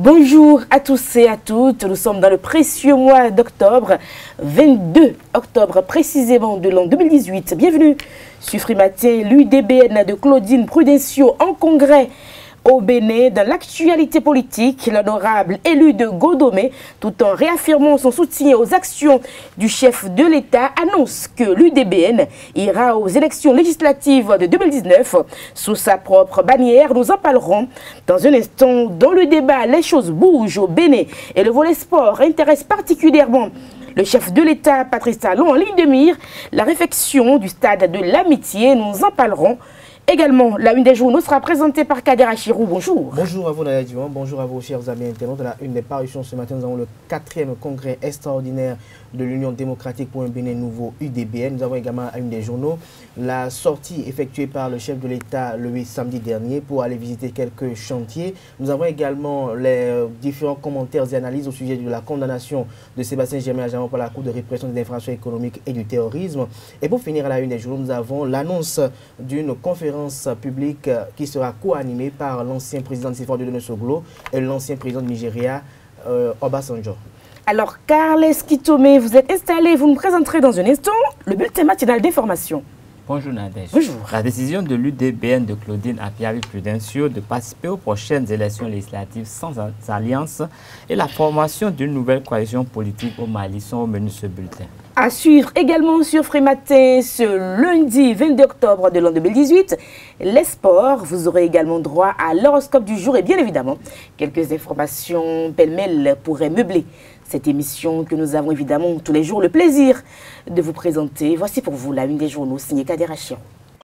Bonjour à tous et à toutes, nous sommes dans le précieux mois d'octobre, 22 octobre précisément de l'an 2018. Bienvenue sur Free Matin, l'UDBN de Claudine Prudencio en congrès au Bénin. Dans l'actualité politique, l'honorable élu de Godomé, tout en réaffirmant son soutien aux actions du chef de l'État, annonce que l'UDBN ira aux élections législatives de 2019 sous sa propre bannière. Nous en parlerons dans un instant. Dans le débat, les choses bougent au Bénin et le volet sport intéresse particulièrement le chef de l'État, Patrice Talon, en ligne de mire. La réfection du stade de l'Amitié, nous en parlerons. Également, la une des journaux sera présentée par Kader Achirou. Bonjour. Bonjour à vous, Nadia Diwan. Bonjour à vos chers amis internautes. Dans la une des parutions ce matin, nous avons le 4e congrès extraordinaire de l'Union démocratique pour un Bénin nouveau, UDBN. Nous avons également à une des journaux la sortie effectuée par le chef de l'État le 8 samedi dernier pour aller visiter quelques chantiers. Nous avons également les différents commentaires et analyses au sujet de la condamnation de Sébastien Germain-Ajaman par la Cour de répression des infractions économiques et du terrorisme. Et pour finir à la une des journaux, nous avons l'annonce d'une conférence publique qui sera co-animée par l'ancien président de CFA de Nosoglo et l'ancien président de Nigeria, Obasanjo. Alors, Carles Kitome, vous êtes installé, vous nous présenterez dans un instant le bulletin matinal d'information. Bonjour Nadège. Bonjour. La décision de l'UDBN de Claudine Appiavi-Prudencio de participer aux prochaines élections législatives sans alliance et la formation d'une nouvelle coalition politique au Mali sont au menu de ce bulletin. À suivre également sur Free Matin ce lundi 22 octobre de l'an 2018, les sports. Vous aurez également droit à l'horoscope du jour et bien évidemment quelques informations pêle-mêle pourraient meubler cette émission que nous avons évidemment tous les jours le plaisir de vous présenter. Voici pour vous la une des journaux signée Kader Achirou.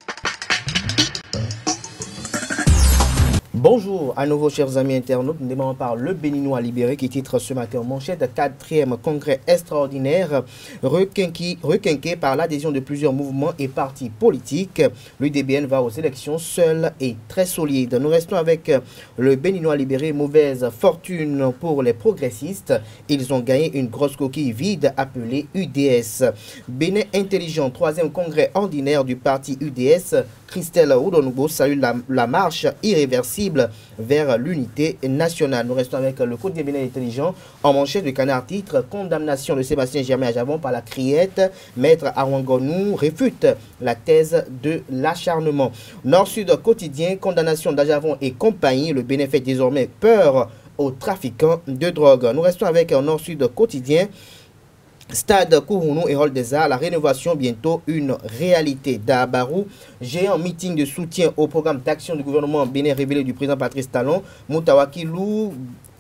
Bonjour à nouveau chers amis internautes, nous démarrons par le Béninois libéré qui titre ce matin en manchette 4e congrès extraordinaire requinqué par l'adhésion de plusieurs mouvements et partis politiques. L'UDBN va aux élections seul et très solide. Nous restons avec le Béninois libéré, mauvaise fortune pour les progressistes. Ils ont gagné une grosse coquille vide appelée UDS. Bénin intelligent, 3e congrès ordinaire du parti UDS. Christelle Oudonoubo salue la marche irréversible vers l'unité nationale. Nous restons avec le quotidien Bénin intelligent en manchette de canard titre condamnation de Sébastien Germain-Ajaman par la criette. Maître Awangonou réfute la thèse de l'acharnement. Nord-Sud quotidien, condamnation d'Ajaman et compagnie. Le Bénin fait désormais peur aux trafiquants de drogue. Nous restons avec un Nord-Sud quotidien. Stade Kourounou et Hall des Arts, la rénovation bientôt une réalité. D'Abarou, géant meeting de soutien au programme d'action du gouvernement bénin révélé du président Patrice Talon. Moutawakilou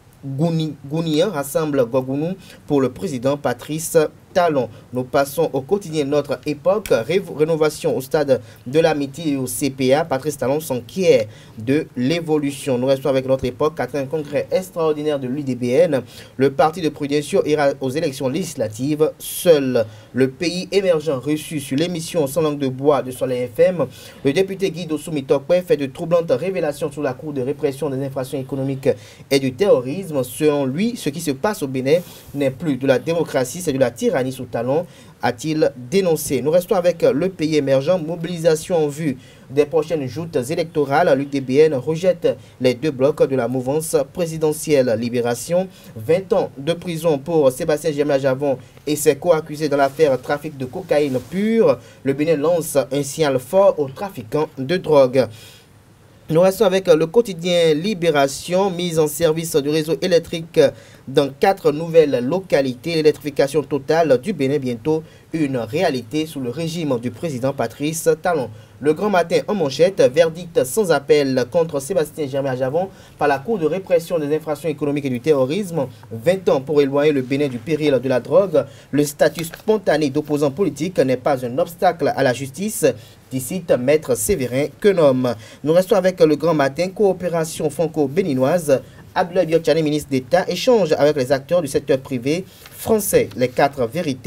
Gounian rassemble Gogounou pour le président Patrice Talon. Nous passons au quotidien de notre époque. Rénovation au stade de l'amitié et au CPA. Patrice Talon s'inquiète de l'évolution. Nous restons avec notre époque. 4e congrès extraordinaire de l'UDBN. Le parti de Prudencio ira aux élections législatives seul. Le pays émergent reçu sur l'émission Sans langue de bois de Soleil FM. Le député Guido Soumitokwe fait de troublantes révélations sur la Cour de répression des infractions économiques et du terrorisme. Selon lui, ce qui se passe au Bénin n'est plus de la démocratie, c'est de la tyrannie sous Talon, a-t-il dénoncé. Nous restons avec le pays émergent. Mobilisation en vue des prochaines joutes électorales. L'UDBN rejette les 2 blocs de la mouvance présidentielle. Libération, 20 ans de prison pour Sébastien Germain-Ajaman et ses co-accusés dans l'affaire trafic de cocaïne pure. Le Bénin lance un signal fort aux trafiquants de drogue. Nous restons avec le quotidien Libération, mise en service du réseau électrique dans 4 nouvelles localités. L'électrification totale du Bénin bientôt une réalité sous le régime du président Patrice Talon. Le Grand Matin en manchette, verdict sans appel contre Sébastien Germain-Ajaman par la Cour de répression des infractions économiques et du terrorisme. 20 ans pour éloigner le Bénin du péril de la drogue. Le statut spontané d'opposant politique n'est pas un obstacle à la justice, dit Maître Séverin Quenom. Nous restons avec le Grand Matin, coopération franco-béninoise. Abdoulaye Biotchane, ministre d'État, échange avec les acteurs du secteur privé français. Les 4 vérités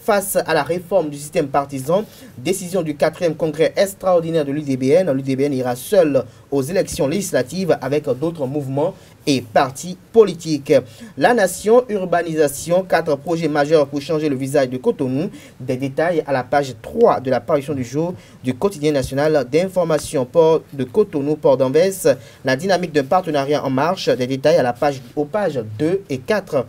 face à la réforme du système partisan. Décision du 4e congrès extraordinaire de l'UDBN. L'UDBN ira seul aux élections législatives avec d'autres mouvements et partis politiques. La nation, urbanisation, 4 projets majeurs pour changer le visage de Cotonou. Des détails à la page 3 de la parution du jour du quotidien national d'information. Port de Cotonou, port d'Anvers, la dynamique d'un partenariat en marche. Des détails à la aux pages 2 et 4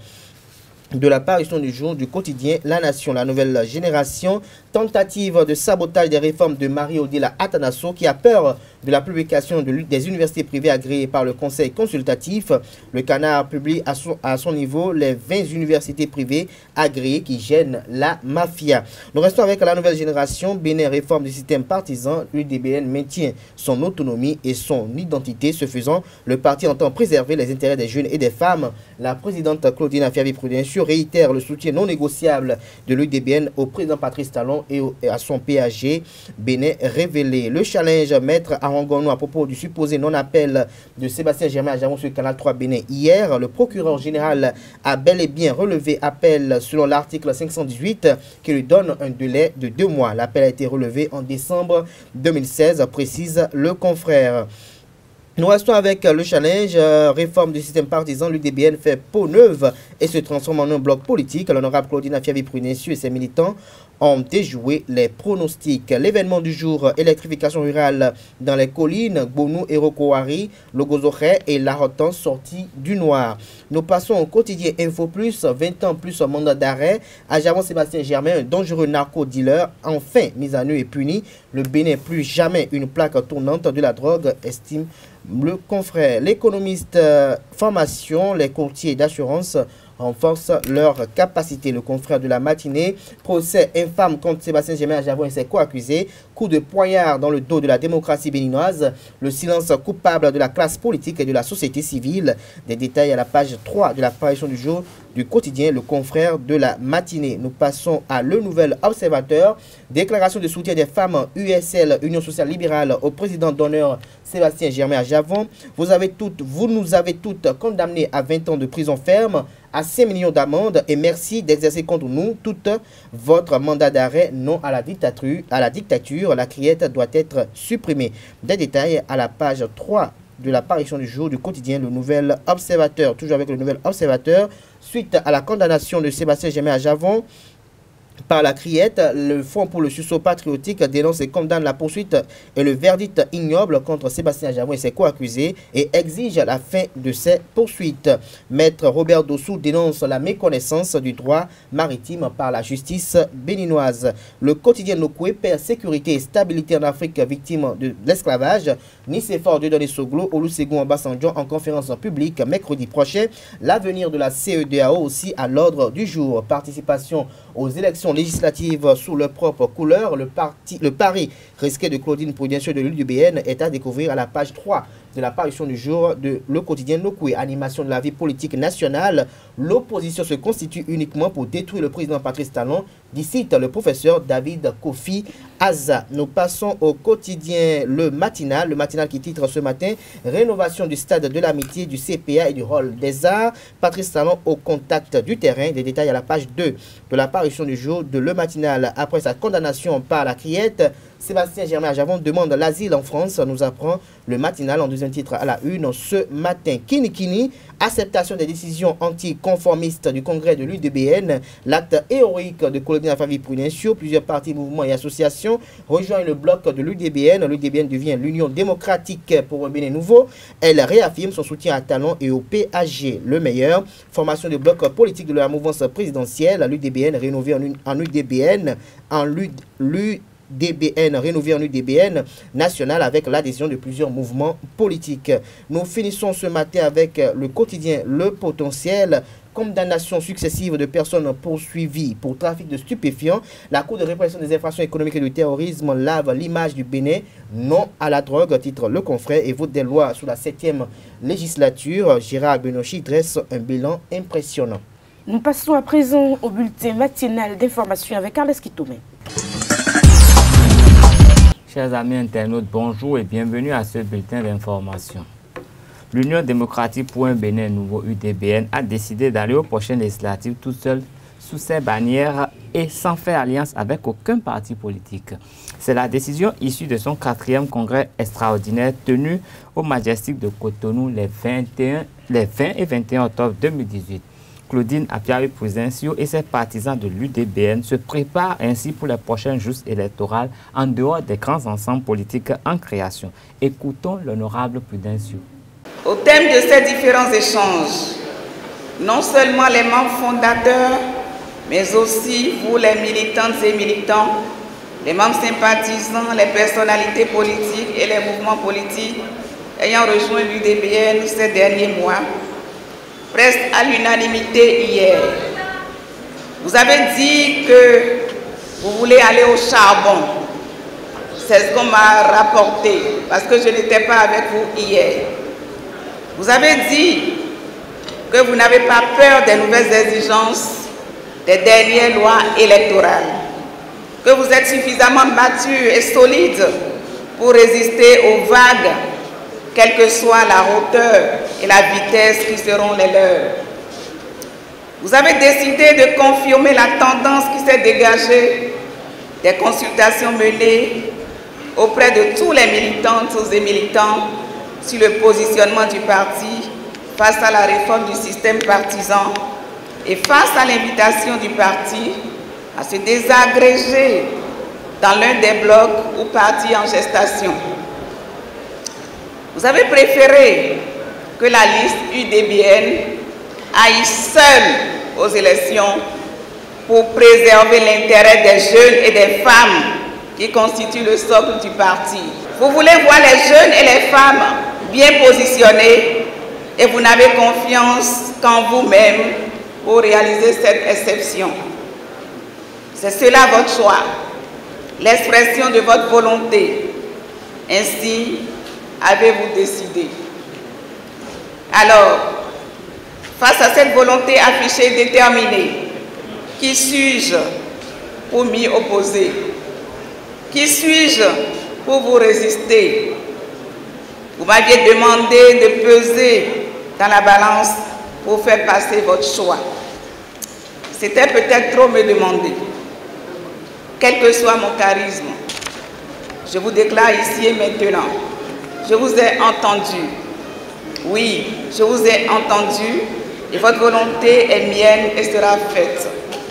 de la parution du jour du quotidien La Nation. La nouvelle génération, tentative de sabotage des réformes de Marie-Odile Atanasso qui a peur de la publication des universités privées agréées par le conseil consultatif. Le Canard publie à son niveau les 20 universités privées agréées qui gênent la mafia. Nous restons avec la nouvelle génération. Bénin, réforme du système partisan. L'UDBN maintient son autonomie et son identité. Ce faisant, le parti entend préserver les intérêts des jeunes et des femmes. La présidente Claudine Afiavi-Prudentieux réitère le soutien non négociable de l'UDBN au président Patrice Talon et à son PAG. Bénin révélé. Le challenge maître Arangono à propos du supposé non-appel de Sébastien Germain à Javon sur le canal 3 Bénin hier. Le procureur général a bel et bien relevé appel selon l'article 518 qui lui donne un délai de 2 mois. L'appel a été relevé en décembre 2016, précise le confrère. Nous restons avec le challenge, réforme du système partisan. L'UDBN fait peau neuve et se transforme en un bloc politique. L'honorable Claudine Afiavi-Prudentieux et ses militants ont déjoué les pronostics. L'événement du jour, électrification rurale dans les collines, Bonou et Rokouari, Logozoré et Larotan sortis du noir. Nous passons au quotidien Info Plus, 20 ans plus mandat d'arrêt. À Javon Sébastien Germain, un dangereux narco-dealer, enfin mis à nu et puni. Le Bénin, plus jamais une plaque tournante de la drogue, estime le confrère. L'économiste formation, les courtiers d'assurance renforcent leur capacité. Le confrère de la matinée, procès infâme contre Sébastien Germain à Javon et ses co-accusés, coup de poignard dans le dos de la démocratie béninoise, le silence coupable de la classe politique et de la société civile. Des détails à la page 3 de la parution du jour du quotidien Le Confrère de la matinée. Nous passons à Le Nouvel Observateur. Déclaration de soutien des femmes USL, Union Sociale Libérale, au président d'honneur Sébastien Germain à Javon. Vous nous avez toutes condamnées à 20 ans de prison ferme, à 5 millions d'amendes et merci d'exercer contre nous tout votre mandat d'arrêt. Non à la dictature. La criette doit être supprimée. Des détails à la page 3 de la parution du jour du quotidien Le Nouvel Observateur. Toujours avec Le Nouvel Observateur, suite à la condamnation de Sébastien Germain à Javon par la criette, le Fonds pour le sursaut patriotique dénonce et condamne la poursuite et le verdict ignoble contre Sébastien Javon et ses co-accusés et exige la fin de ces poursuites. Maître Robert Dossou dénonce la méconnaissance du droit maritime par la justice béninoise. Le quotidien Nokoué perd sécurité et stabilité en Afrique, victime de l'esclavage. Nicéphore Dieudonné Soglo, Olusegun Obasanjo en conférence publique mercredi prochain. L'avenir de la CEDEAO aussi à l'ordre du jour. Participation aux élections législatives sous leur propre couleur. Le pari risqué de Claudine Prudentieux de l'UDBN est à découvrir à la page 3 de la parution du jour de le quotidien Nokoué. Animation de la vie politique nationale. L'opposition se constitue uniquement pour détruire le président Patrice Talon, dit le professeur David Kofi Aza. Nous passons au quotidien Le Matinal qui titre ce matin rénovation du stade de l'amitié, du CPA et du hall des arts. Patrice Talon au contact du terrain. Des détails à la page 2 de la parution du jour de Le Matinal. Après sa condamnation par la criette, Sébastien Germain à Javon demande l'asile en France, nous apprend Le Matinal en deuxième titre à la une ce matin. Kini, acceptation des décisions anticonformistes du congrès de l'UDBN, l'acte héroïque de Claudine Afiavi-Prudentieux, plusieurs partis, mouvements et associations rejoignent le bloc de l'UDBN. L'UDBN devient l'Union démocratique pour un Bénin nouveau. Elle réaffirme son soutien à Talon et au PAG, le meilleur. Formation de bloc politique de la mouvance présidentielle, l'UDBN rénové en UDBN, DBN rénové en UDBN national avec l'adhésion de plusieurs mouvements politiques. Nous finissons ce matin avec le quotidien Le Potentiel. Condamnation successive de personnes poursuivies pour trafic de stupéfiants. La Cour de répression des infractions économiques et du terrorisme lave l'image du Bénin. Non à la drogue, titre Le Confrère, et vote des lois sous la 7e législature. Gérard Benochi dresse un bilan impressionnant. Nous passons à présent au bulletin matinal d'information avec Carles Kitoumé. Chers amis internautes, bonjour et bienvenue à ce bulletin d'information. L'Union démocratique pour un Bénin nouveau UDBN a décidé d'aller aux prochaines législatives toute seule sous ses bannières et sans faire alliance avec aucun parti politique. C'est la décision issue de son 4e congrès extraordinaire tenu au Majestic de Cotonou les 20 et 21 octobre 2018. Claudine Apiavi-Prudencio et ses partisans de l'UDBN se préparent ainsi pour les prochaines jours électorales en dehors des grands ensembles politiques en création. Écoutons l'honorable Prudencio. Au thème de ces différents échanges, non seulement les membres fondateurs, mais aussi vous les militantes et militants, les membres sympathisants, les personnalités politiques et les mouvements politiques ayant rejoint l'UDBN ces derniers mois, presque à l'unanimité hier. Vous avez dit que vous voulez aller au charbon. C'est ce qu'on m'a rapporté, parce que je n'étais pas avec vous hier. Vous avez dit que vous n'avez pas peur des nouvelles exigences des dernières lois électorales, que vous êtes suffisamment mature et solide pour résister aux vagues, quelle que soit la hauteur et la vitesse qui seront les leurs. Vous avez décidé de confirmer la tendance qui s'est dégagée des consultations menées auprès de tous les militantes et militants sur le positionnement du parti face à la réforme du système partisan et face à l'invitation du parti à se désagréger dans l'un des blocs ou partis en gestation. Vous avez préféré que la liste UDBN aille seule aux élections pour préserver l'intérêt des jeunes et des femmes qui constituent le socle du parti. Vous voulez voir les jeunes et les femmes bien positionnés et vous n'avez confiance qu'en vous-même pour réaliser cette exception. C'est cela votre choix, l'expression de votre volonté. Ainsi avez-vous décidé. Alors, face à cette volonté affichée et déterminée, qui suis-je pour m'y opposer? Qui suis-je pour vous résister? Vous m'aviez demandé de peser dans la balance pour faire passer votre choix. C'était peut-être trop me demander. Quel que soit mon charisme, je vous déclare ici et maintenant, je vous ai entendu. Oui, je vous ai entendu et votre volonté est mienne et sera faite.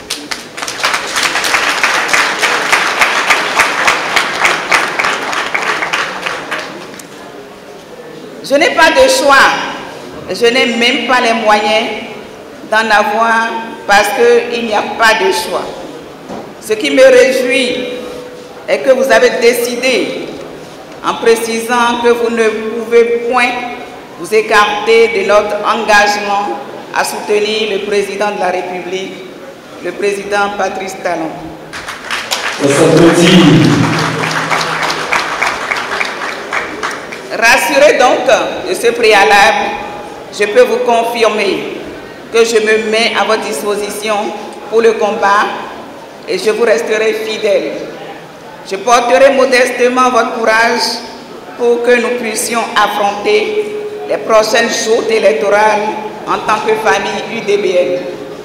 Je n'ai pas de choix, je n'ai même pas les moyens d'en avoir parce qu'il n'y a pas de choix. Ce qui me réjouit est que vous avez décidé, en précisant que vous ne pouvez point vous écarter de notre engagement à soutenir le président de la République, le président Patrice Talon. Rassuré donc de ce préalable, je peux vous confirmer que je me mets à votre disposition pour le combat et je vous resterai fidèle. Je porterai modestement votre courage pour que nous puissions affronter les prochaines joutes électorales en tant que famille UDBN.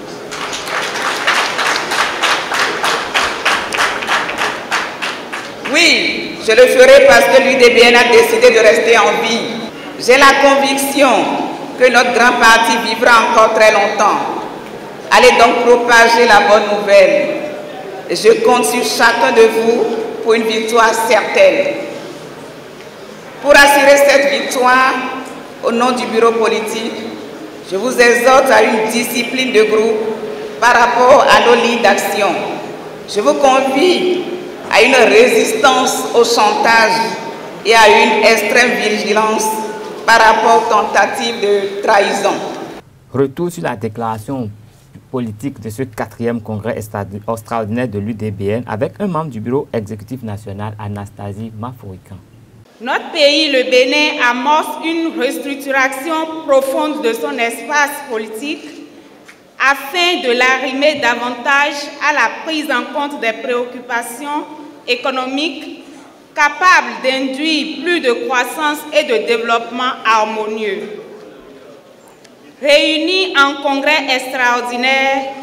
Oui, je le ferai parce que l'UDBN a décidé de rester en vie. J'ai la conviction que notre grand parti vivra encore très longtemps. Allez donc propager la bonne nouvelle. Je compte sur chacun de vous pour une victoire certaine. Pour assurer cette victoire, au nom du bureau politique, je vous exhorte à une discipline de groupe par rapport à nos lignes d'action. Je vous convie à une résistance au chantage et à une extrême vigilance par rapport aux tentatives de trahison. Retour sur la déclaration politique de ce 4e congrès extraordinaire de l'UDBN avec un membre du bureau exécutif national, Anastasie Maforican. Notre pays, le Bénin, amorce une restructuration profonde de son espace politique afin de l'arrimer davantage à la prise en compte des préoccupations économiques capables d'induire plus de croissance et de développement harmonieux. Réunis en congrès extraordinaire,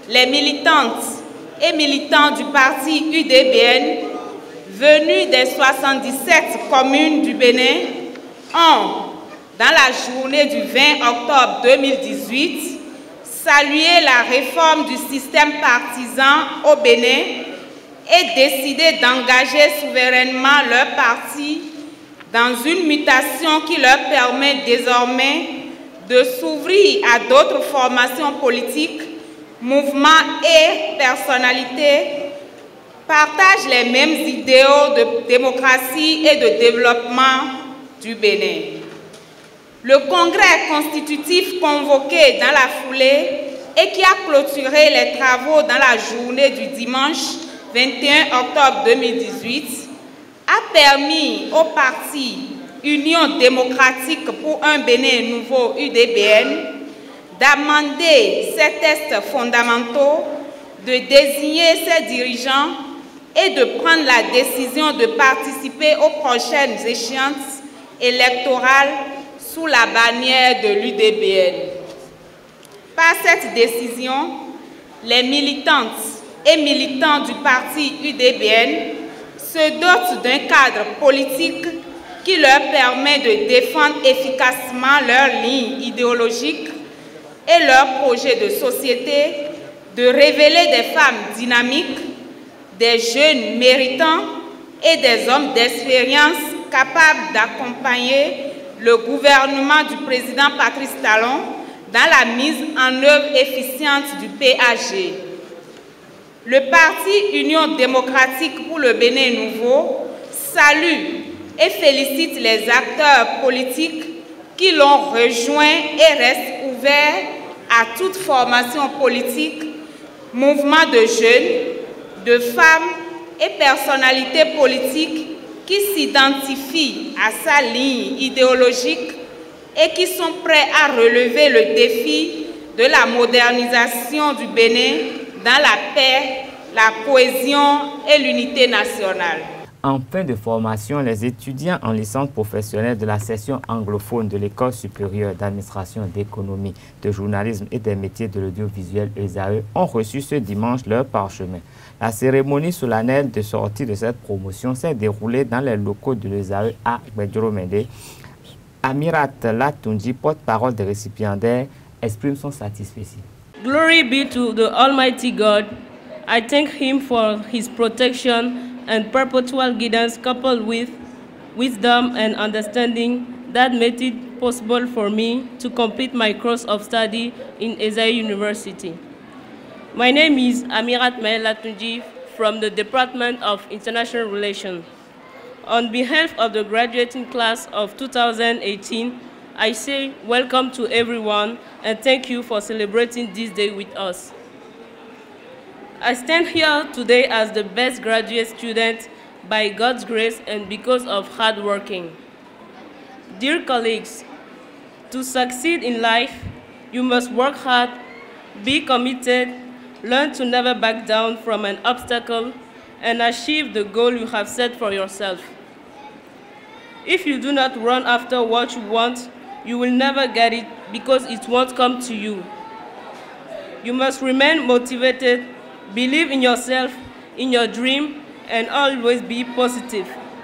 les militantes et militants du parti UDBN venus des 77 communes du Bénin ont, dans la journée du 20 octobre 2018, salué la réforme du système partisan au Bénin et décidé d'engager souverainement leur parti dans une mutation qui leur permet désormais de s'ouvrir à d'autres formations politiques, mouvements et personnalités partagent les mêmes idéaux de démocratie et de développement du Bénin. Le congrès constitutif convoqué dans la foulée et qui a clôturé les travaux dans la journée du dimanche 21 octobre 2018 a permis au parti Union démocratique pour un Bénin nouveau UDBN d'amender ses textes fondamentaux, de désigner ses dirigeants et de prendre la décision de participer aux prochaines échéances électorales sous la bannière de l'UDBN. Par cette décision, les militantes et militants du parti UDBN se dotent d'un cadre politique qui leur permet de défendre efficacement leurs lignes idéologiques et leurs projets de société, de révéler des femmes dynamiques, des jeunes méritants et des hommes d'expérience capables d'accompagner le gouvernement du président Patrice Talon dans la mise en œuvre efficiente du PAG. Le parti Union démocratique pour le Bénin nouveau salue et félicite les acteurs politiques qui l'ont rejoint et restent ouverts à toute formation politique, mouvement de jeunes, de femmes et personnalités politiques qui s'identifient à sa ligne idéologique et qui sont prêts à relever le défi de la modernisation du Bénin dans la paix, la cohésion et l'unité nationale. En fin de formation, les étudiants en licence professionnelle de la section anglophone de l'École supérieure d'administration d'économie, de journalisme et des métiers de l'audiovisuel ESAE ont reçu ce dimanche leur parchemin. La cérémonie solennelle de sortie de cette promotion s'est déroulée dans les locaux de l'ESAE à Gbedjoromende. Amirat Latunji, porte-parole des récipiendaires, exprime son satisfaction. Glory be to the Almighty God. I thank Him for His protection and perpetual guidance coupled with wisdom and understanding that made it possible for me to complete my course of study in ESAE University. My name is Amirat Latunji from the Department of International Relations. On behalf of the graduating class of 2018, I say welcome to everyone and thank you for celebrating this day with us. I stand here today as the best graduate student by God's grace and because of hard working. Dear colleagues, to succeed in life, you must work hard, be committed, learn to never back down from an obstacle, and achieve the goal you have set for yourself. If you do not run after what you want, you will never get it because it won't come to you. You must remain motivated, believe in yourself, in your dream, and always be positive.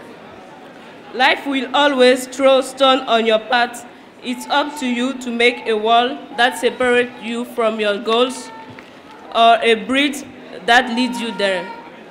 Life will always throw stones on your path. It's up to you to make a wall that separates you from your goals or a bridge that leads you there.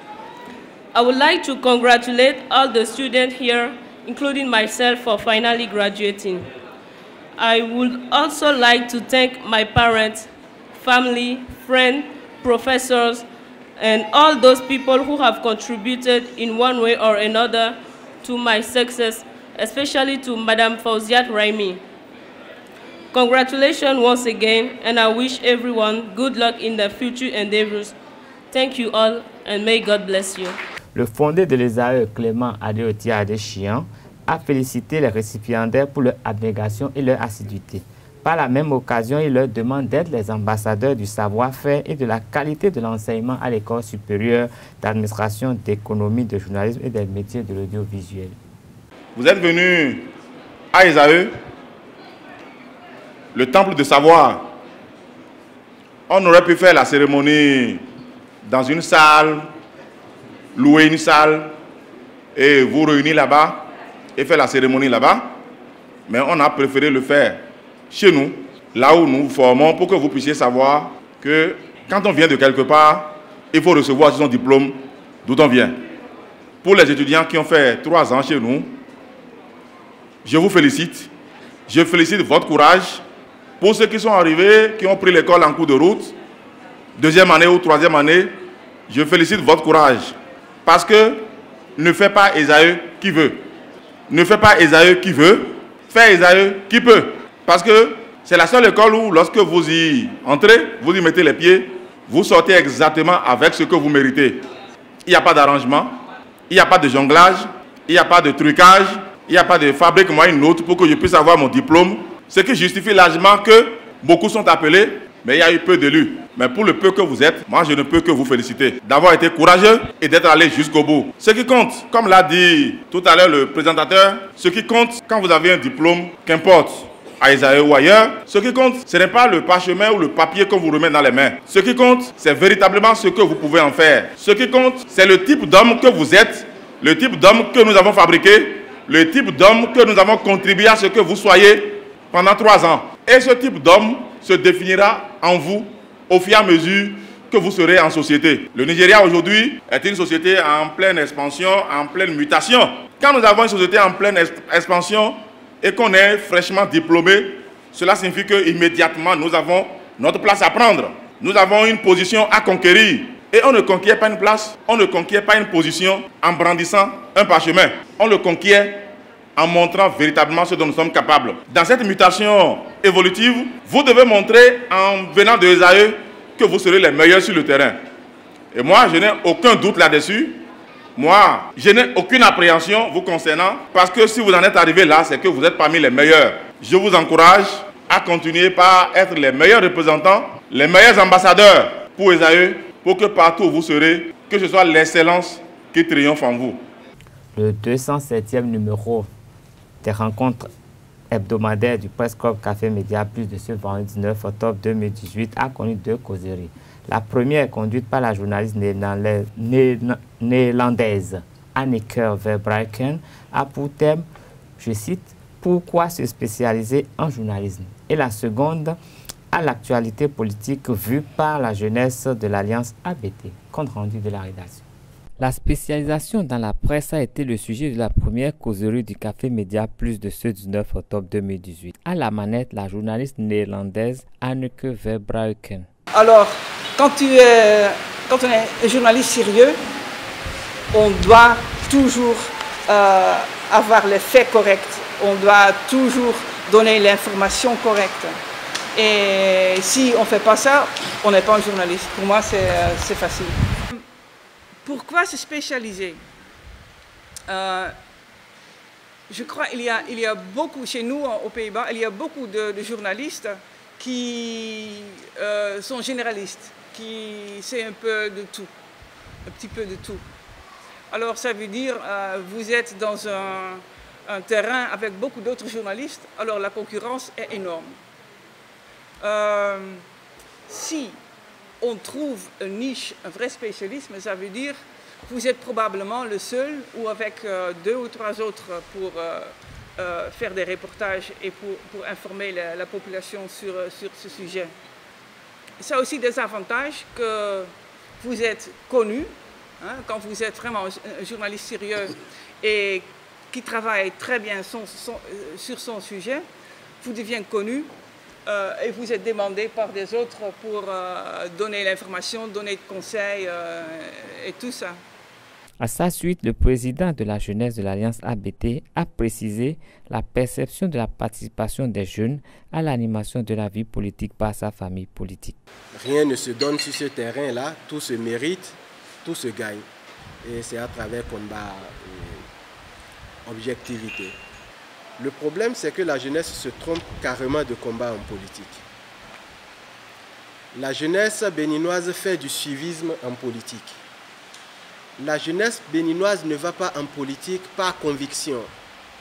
I would like to congratulate all the students here, including myself, for finally graduating. I would also like to thank my parents, family, friends, professors, and all those people who have contributed in one way or another to my success, especially to Madame Fauziat Raimi. Congratulations once again, and I wish everyone good luck in their future endeavors. Thank you all, and may God bless you. Le fondé de l'ESAE, Clément Adeotia Adechian, a félicité les récipiendaires pour leur abnégation et leur assiduité. Par la même occasion, il leur demande d'être les ambassadeurs du savoir-faire et de la qualité de l'enseignement à l'École supérieure d'administration d'économie, de journalisme et des métiers de l'audiovisuel. Vous êtes venus à ESAE, le temple de savoir. On aurait pu faire la cérémonie dans une salle, louer une salle et vous réunir là-bas et faire la cérémonie là-bas. Mais on a préféré le faire chez nous, là où nous formons, pour que vous puissiez savoir que quand on vient de quelque part, il faut recevoir son diplôme d'où on vient. Pour les étudiants qui ont fait 3 ans chez nous, je vous félicite. Je félicite votre courage. Pour ceux qui sont arrivés, qui ont pris l'école en cours de route, 2e année ou 3e année, je félicite votre courage. Parce que ne fais pas Ésaü qui veut. Ne fais pas Ésaü qui veut, fais Ésaü qui peut. Parce que c'est la seule école où, lorsque vous y entrez, vous y mettez les pieds, vous sortez exactement avec ce que vous méritez. Il n'y a pas d'arrangement, il n'y a pas de jonglage, il n'y a pas de trucage, il n'y a pas de fabrique-moi une note pour que je puisse avoir mon diplôme. Ce qui justifie largement que beaucoup sont appelés, mais il y a eu peu d'élus. Mais pour le peu que vous êtes, moi je ne peux que vous féliciter d'avoir été courageux et d'être allé jusqu'au bout. Ce qui compte, comme l'a dit tout à l'heure le présentateur, ce qui compte quand vous avez un diplôme, qu'importe, à Ésaü ou ailleurs, ce qui compte, ce n'est pas le parchemin ou le papier qu'on vous remet dans les mains. Ce qui compte, c'est véritablement ce que vous pouvez en faire. Ce qui compte, c'est le type d'homme que vous êtes, le type d'homme que nous avons fabriqué, le type d'homme que nous avons contribué à ce que vous soyez pendant 3 ans. Et ce type d'homme se définira en vous au fur et à mesure que vous serez en société. Le Nigeria aujourd'hui est une société en pleine expansion, en pleine mutation. Quand nous avons une société en pleine expansion et qu'on est fraîchement diplômé, cela signifie qu'immédiatement nous avons notre place à prendre. Nous avons une position à conquérir. Et on ne conquiert pas une place, on ne conquiert pas une position en brandissant un parchemin. On le conquiert en montrant véritablement ce dont nous sommes capables. Dans cette mutation évolutive, vous devez montrer en venant de Ésaü que vous serez les meilleurs sur le terrain. Et moi, je n'ai aucun doute là-dessus. Moi, je n'ai aucune appréhension vous concernant, parce que si vous en êtes arrivé là, c'est que vous êtes parmi les meilleurs. Je vous encourage à continuer par être les meilleurs représentants, les meilleurs ambassadeurs pour Ésaü, pour que partout où vous serez, que ce soit l'excellence qui triomphe en vous. Le 207e numéro des rencontres hebdomadaires du Presse Club Café Média Plus de ce vendredi 19 octobre 2018 a connu 2 causeries. La première, conduite par la journaliste néerlandaise Anneke Verbraeken, a pour thème, je cite, « Pourquoi se spécialiser en journalisme ?» Et la seconde, à l'actualité politique vue par la jeunesse de l'Alliance ABT. Compte rendu de la rédaction. La spécialisation dans la presse a été le sujet de la première causerie du Café Média Plus de ce 19 octobre 2018. À la manette, la journaliste néerlandaise Anneke Verbraeken. Alors, quand on est un journaliste sérieux, on doit toujours avoir les faits corrects. On doit toujours donner l'information correcte. Et si on ne fait pas ça, on n'est pas un journaliste. Pour moi, c'est facile. Pourquoi se spécialiser? Je crois qu'il y a beaucoup, chez nous aux Pays-Bas, il y a beaucoup de journalistes qui sont généralistes, qui savent un peu de tout, un petit peu de tout. Alors ça veut dire vous êtes dans un terrain avec beaucoup d'autres journalistes, alors la concurrence est énorme. Si on trouve une niche, un vrai spécialisme, ça veut dire que vous êtes probablement le seul ou avec 2 ou 3 autres pour faire des reportages et pour informer la population sur ce sujet. Ça a aussi des avantages que vous êtes connu, hein, quand vous êtes vraiment un journaliste sérieux et qui travaille très bien sur son sujet, vous devenez connu. Et vous êtes demandé par des autres pour donner l'information, donner des conseils et tout ça. À sa suite, le président de la jeunesse de l'Alliance ABT a précisé la perception de la participation des jeunes à l'animation de la vie politique par sa famille politique. Rien ne se donne sur ce terrain-là, tout se mérite, tout se gagne. Et c'est à travers combat et objectivité. Le problème, c'est que la jeunesse se trompe carrément de combat en politique. La jeunesse béninoise fait du suivisme en politique. La jeunesse béninoise ne va pas en politique par conviction.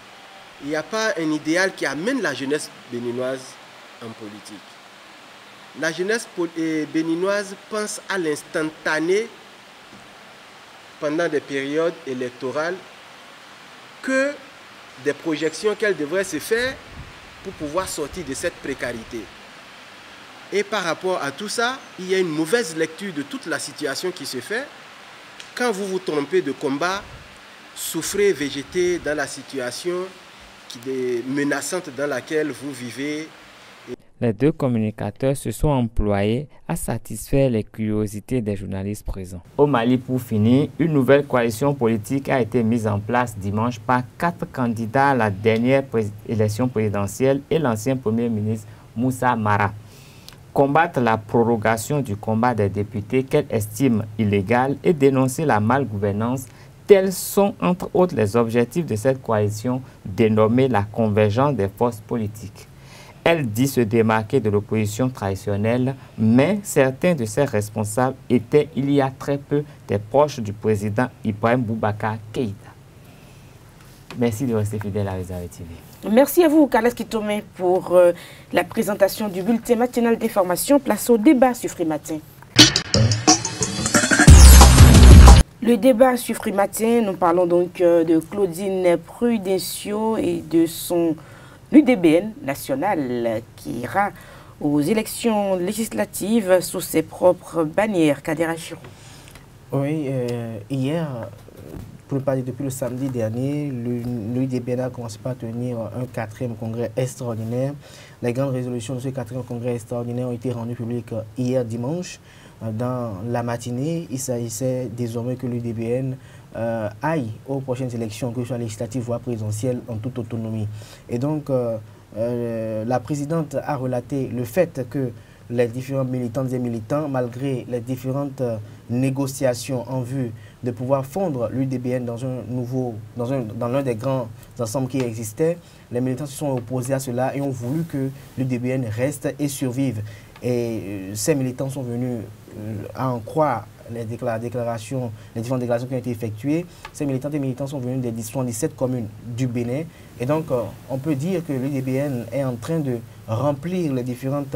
Il n'y a pas un idéal qui amène la jeunesse béninoise en politique. la jeunesse béninoise pense à l'instantané pendant des périodes électorales que des projections qu'elle devrait se faire pour pouvoir sortir de cette précarité. Et par rapport à tout ça, il y a une mauvaise lecture de toute la situation qui se fait. Quand vous vous trompez de combat, souffrez, végétez dans la situation menaçante dans laquelle vous vivez. Les deux communicateurs se sont employés à satisfaire les curiosités des journalistes présents. Au Mali, pour finir, une nouvelle coalition politique a été mise en place dimanche par 4 candidats à la dernière élection présidentielle et l'ancien Premier ministre Moussa Mara. Combattre la prorogation du combat des députés qu'elle estime illégale et dénoncer la malgouvernance, tels sont entre autres les objectifs de cette coalition dénommée la convergence des forces politiques. Elle dit se démarquer de l'opposition traditionnelle, mais certains de ses responsables étaient il y a très peu des proches du président Ibrahim Boubacar Keïta. Merci de rester fidèle à Réserve TV. Merci à vous, Carles Kitomé, pour la présentation du bulletin matinal d'information. Place au débat sur Free Matin. Le débat sur Free Matin, nous parlons donc de Claudine Prudencio et de son UDBN national qui ira aux élections législatives sous ses propres bannières. Kader Achirou. Oui, hier, pour ne pas dire depuis le samedi dernier, l'UDBN a commencé par tenir un 4e congrès extraordinaire. Les grandes résolutions de ce 4e congrès extraordinaire ont été rendues publiques hier dimanche. Dans la matinée, il s'agissait désormais que l'UDBN aille aux prochaines élections, que ce soit législatives voire présidentielles, en toute autonomie. Et donc, la présidente a relaté le fait que les différents militantes et militants, malgré les différentes négociations en vue de pouvoir fondre l'UDBN dans l'un des grands ensembles qui existaient, les militants se sont opposés à cela et ont voulu que l'UDBN reste et survive. Et ces militants sont venus à en croire les différentes déclarations qui ont été effectuées. Ces militantes et militants sont venus des 17 communes du Bénin. Et donc, on peut dire que l'UDBN est en train de remplir les différentes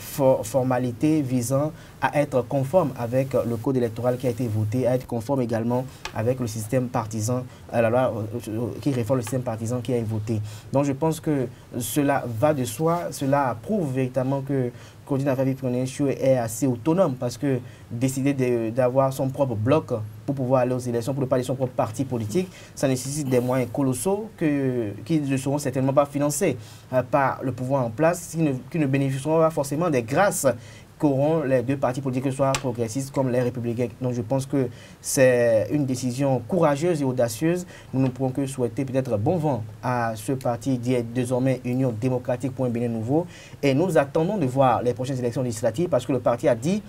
formalités visant à être conforme avec le code électoral qui a été voté, à être conforme également avec le système partisan, la loi qui réforme le système partisan qui a été voté. Donc je pense que cela va de soi, cela prouve véritablement que Claudine Prudencio est assez autonome parce que décider d'avoir son propre bloc pour pouvoir aller aux élections, pour ne pas aller son propre parti politique, ça nécessite des moyens colossaux qui ne seront certainement pas financés par le pouvoir en place, qui ne bénéficieront pas forcément des grâces qu'auront les deux partis politiques, que ce soit progressistes comme les républicains. Donc je pense que c'est une décision courageuse et audacieuse. Nous ne pouvons que souhaiter peut-être bon vent à ce parti qui est désormais Union démocratique pour un Bénin nouveau. Et nous attendons de voir les prochaines élections législatives parce que le parti a dit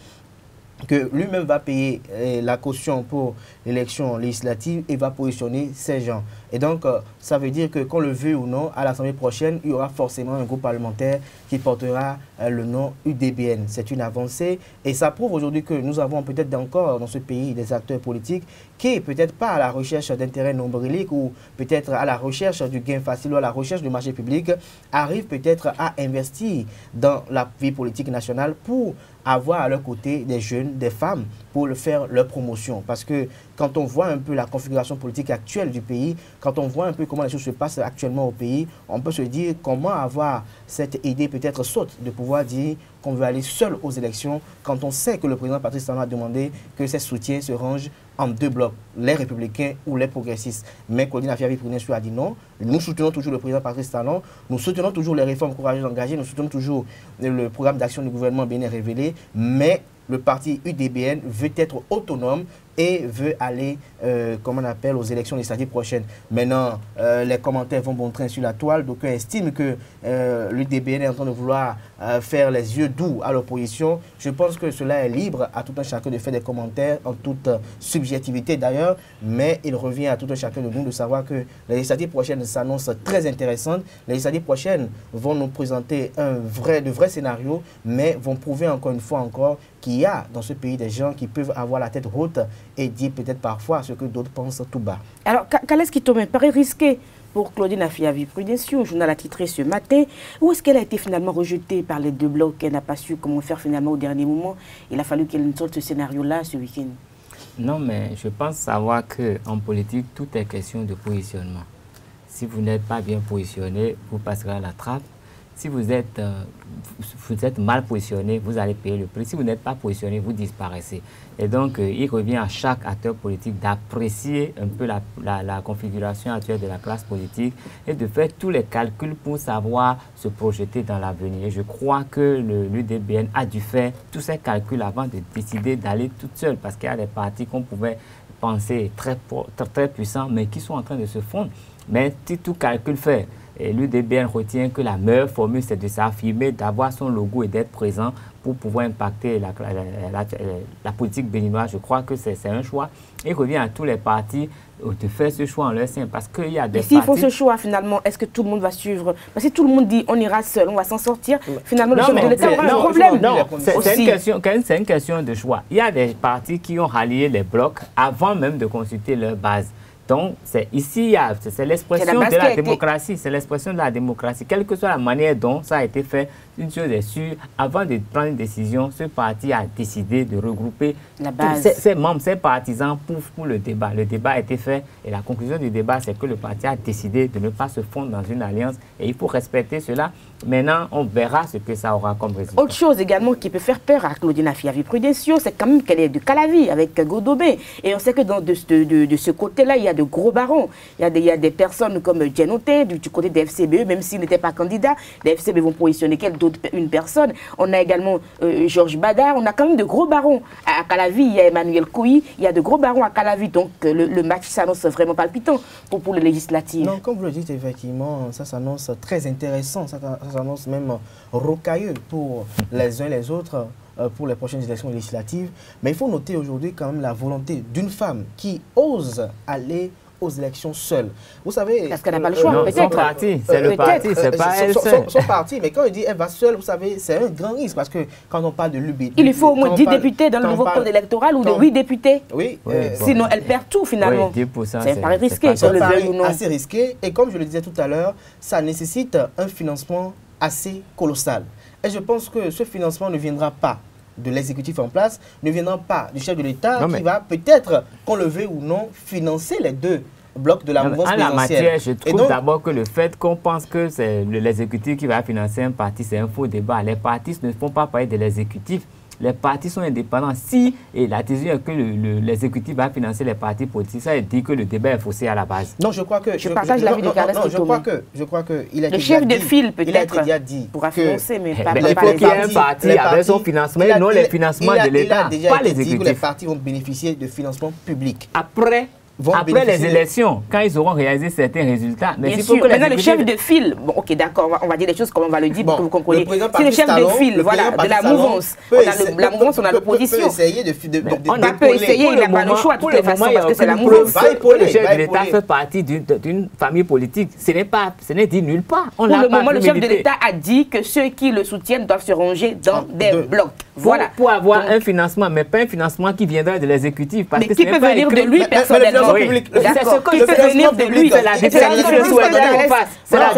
que lui-même va payer la caution pour l'élection législative et va positionner ces gens. Et donc, ça veut dire que qu'on le veut ou non, à l'Assemblée prochaine, il y aura forcément un groupe parlementaire qui portera le nom UDBN. C'est une avancée et ça prouve aujourd'hui que nous avons peut-être encore dans ce pays des acteurs politiques qui, peut-être pas à la recherche d'intérêts nombriliques ou peut-être à la recherche du gain facile ou à la recherche du marché public, arrivent peut-être à investir dans la vie politique nationale pour avoir à leur côté des jeunes, des femmes, pour le faire leur promotion. Parce que quand on voit un peu la configuration politique actuelle du pays, quand on voit un peu comment les choses se passent actuellement au pays, on peut se dire comment avoir cette idée peut-être saute de pouvoir dire qu'on veut aller seul aux élections quand on sait que le président Patrice Talon a demandé que ses soutiens se rangent en deux blocs, les républicains ou les progressistes. Mais Claudine Prudencio a dit non. Nous soutenons toujours le président Patrice Talon, nous soutenons toujours les réformes courageuses engagées, nous soutenons toujours le programme d'action du gouvernement Bénin révélé, mais le parti UDBN veut être autonome et veut aller, comme on appelle, aux élections législatives prochaines. Maintenant, les commentaires vont bon train sur la toile. D'aucuns estiment que l'UDBN est en train de vouloir faire les yeux doux à l'opposition. Je pense que cela est libre à tout un chacun de faire des commentaires en toute subjectivité d'ailleurs, mais il revient à tout un chacun de nous de savoir que les législatives prochaines s'annoncent très intéressantes. Les législatives prochaines vont nous présenter de vrais scénarios, mais vont prouver encore une fois qu'il y a dans ce pays des gens qui peuvent avoir la tête haute et dire peut-être parfois ce que d'autres pensent tout bas. Alors, Carles Kitomé, paraît risqué pour Claudine Afiavi-Prudencio. Le journal a titré ce matin. Où est-ce qu'elle a été finalement rejetée par les deux blocs? Elle n'a pas su comment faire finalement au dernier moment. Il a fallu qu'elle sorte ce scénario-là ce week-end. Non, mais je pense savoir qu'en politique, tout est question de positionnement. Si vous n'êtes pas bien positionné, vous passerez à la trappe. Si vous êtes mal positionné, vous allez payer le prix. Si vous n'êtes pas positionné, vous disparaissez. Et donc, il revient à chaque acteur politique d'apprécier un peu la configuration actuelle de la classe politique et de faire tous les calculs pour savoir se projeter dans l'avenir. Je crois que l'UDBN a dû faire tous ces calculs avant de décider d'aller toute seule, parce qu'il y a des partis qu'on pouvait penser très puissants, mais qui sont en train de se fondre. Mais si tout calcul fait, l'UDBN retient que la meilleure formule, c'est de s'affirmer, d'avoir son logo et d'être présent pour pouvoir impacter la politique béninoise. Je crois que c'est un choix. Il revient à tous les partis de faire ce choix en leur sein, parce qu'il y a des partis... Et s'ils font ce choix, finalement, est-ce que tout le monde va suivre? Parce que tout le monde dit on ira seul, on va s'en sortir. Finalement, le chef de l'État aura un problème. Non, c'est une question de choix. Il y a des partis qui ont rallié les blocs avant même de consulter leur base. Donc, ici, c'est l'expression de la démocratie. C'est l'expression de la démocratie. Quelle que soit la manière dont ça a été fait, une chose est sûre, avant de prendre une décision, ce parti a décidé de regrouper ses membres, ses partisans pour le débat. Le débat a été fait et la conclusion du débat, c'est que le parti a décidé de ne pas se fondre dans une alliance et il faut respecter cela. Maintenant, on verra ce que ça aura comme résultat. Autre chose également qui peut faire peur à Claudine Afiavi-Prudencio, c'est quand même qu'elle est de Calavi avec Godobé. Et on sait que de ce côté-là, il y a de gros barons. Il y a des personnes comme Djenoté du côté des FCBE, même s'il n'était pas candidat. Les FCBE vont positionner une personne. On a également Georges Badar. On a quand même de gros barons à Calavi. Il y a Emmanuel Kouy. Il y a de gros barons à Calavi. Donc le match s'annonce vraiment palpitant pour les législatives. Non, comme vous le dites, effectivement, ça s'annonce très intéressant. Ça s'annonce même rocailleux pour les uns et les autres pour les prochaines élections législatives. Mais il faut noter aujourd'hui quand même la volonté d'une femme qui ose aller aux élections seule. Vous savez... Parce qu'elle n'a pas le choix, peut-être. Son parti, c'est le parti, c'est pas elle seule. Son parti, mais quand il dit elle va seule, vous savez, c'est un grand risque, parce que quand on parle de l'UB... Il lui faut au moins 10 députés dans le nouveau code électoral, ou de 8 députés. Oui. Sinon, elle perd tout, finalement. Oui, 10%, c'est pas risqué, c'est assez risqué. Et comme je le disais tout à l'heure, ça nécessite un financement assez colossal. Et je pense que ce financement ne viendra pas de l'exécutif en place, ne viendra pas du chef de l'État qui va peut-être, qu'on le veuille ou non, financer les deux blocs de la mouvance présidentielle. En la matière, je trouve d'abord que le fait qu'on pense que c'est l'exécutif qui va financer un parti, c'est un faux débat. Les partis ne font pas partie de l'exécutif. Les partis sont indépendants. Si la décision est que l'exécutif va financer les partis politiques, ça veut dire que le débat est faussé à la base. Non, je crois que... Je partage l'avis de Carles Kitoumé. Je crois que il a le chef de file, peut-être, pourra financer, mais pas il faut qu'il y ait un parti avec son financement, non les financements de l'État, pas les exécutifs. Que les partis vont bénéficier de financement public. Après les élections, quand ils auront réalisé certains résultats. Mais bien sûr, maintenant le chef de file, bon, ok, d'accord, on va dire les choses comme on va le dire pour que vous compreniez. C'est le chef de file, voilà, de la mouvance. La mouvance, on a l'opposition. On peut essayer on peut essayer, il n'a pas le choix de toute façon parce que c'est la mouvance. Le chef de l'État fait partie d'une famille politique. Ce n'est dit nulle part. Pour le moment, le chef de l'État a dit que ceux qui le soutiennent doivent se ranger dans des blocs. Voilà. Pour avoir un financement, mais pas un financement qui viendra de l'exécutif. Mais qui peut venir de lui personnellement? Public. C'est ce que je peux venir de lui. C'est la différence que je souhaiterais qu'on fasse. C'est la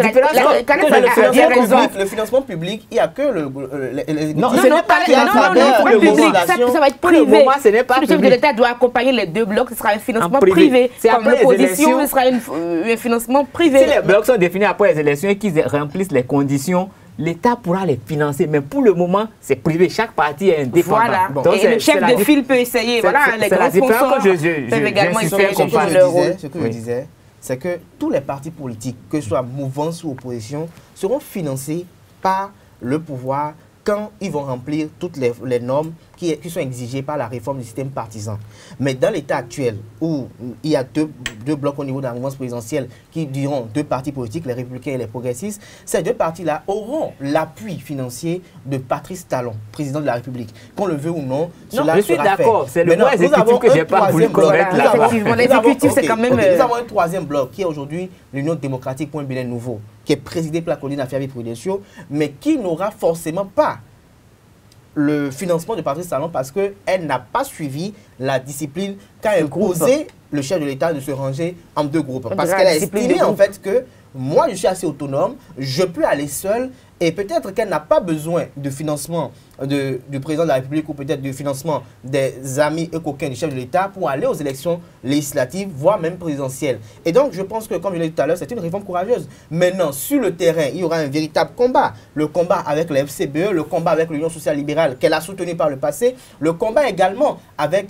différence que le financement public, il n'y a que l'exécutif. Non, ce n'est pas public. Ça va être privé. Le chef de l'État doit accompagner les deux blocs. Ce sera un financement privé. Comme l'opposition, ce sera un financement privé. Si les blocs sont définis après les élections et qu'ils remplissent les conditions, l'État pourra les financer, mais pour le moment, c'est privé. Chaque parti est indépendant. Voilà. Donc, et le chef de file peut essayer. Voilà, les grands sponsors peuvent également essayer de jouer leur rôle. Ce que je disais, c'est que tous les partis politiques, que ce soit mouvance ou opposition, seront financés par le pouvoir quand ils vont remplir toutes les normes qui sont exigées par la réforme du système partisan. Mais dans l'état actuel, où il y a deux blocs au niveau de la mouvance présidentielle qui diront deux partis politiques, les Républicains et les Progressistes, ces deux partis-là auront l'appui financier de Patrice Talon, président de la République. Qu'on le veut ou non, cela je suis d'accord, c'est le mot exécutif que je n'ai pas voulu commettre là-bas. L'exécutif, c'est quand même... Nous avons un troisième bloc qui est aujourd'hui l'Union démocratique pour un Bénin nouveau, qui est présidé par Claudine Afiavi-Prudencio, mais qui n'aura forcément pas le financement de Patrice Talon parce qu'elle n'a pas suivi la discipline qu'a imposé le chef de l'État de se ranger en 2 groupes. Parce qu'elle a estimé en fait que moi, je suis assez autonome, je peux aller seule et peut-être qu'elle n'a pas besoin de financement du président de la République ou peut-être du financement des amis et coquins du chef de l'État pour aller aux élections législatives, voire même présidentielles. Et donc, je pense que, comme je l'ai dit tout à l'heure, c'est une réforme courageuse. Maintenant, sur le terrain, il y aura un véritable combat. Le combat avec la FCBE, le combat avec l'Union sociale libérale qu'elle a soutenu par le passé, le combat également avec